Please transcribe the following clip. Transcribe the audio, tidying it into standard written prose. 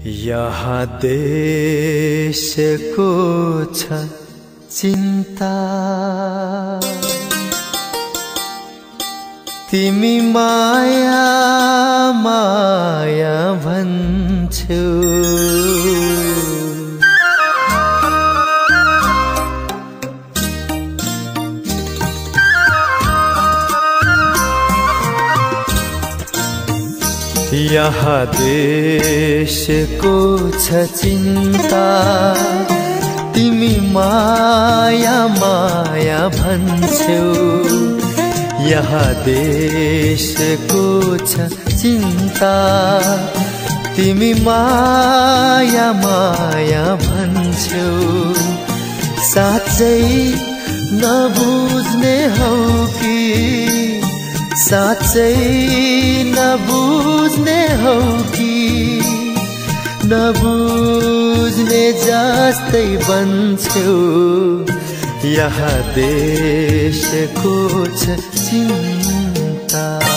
यहाँ देशको छ चिन्ता, तिमी माया माया भन्छौ। यहाँ देशको छ चिन्ता, तिमी माया माया भन्छौ। यहाँ देशको छ चिन्ता, तिमी माया माया भन्छौ। साँच्चै नबुझ्ने हौ कि, साँच्चै नबुझ्ने हौ कि, नबुझ्ने जस्तै बन्छौ। यहाँ देशको छ चिन्ता।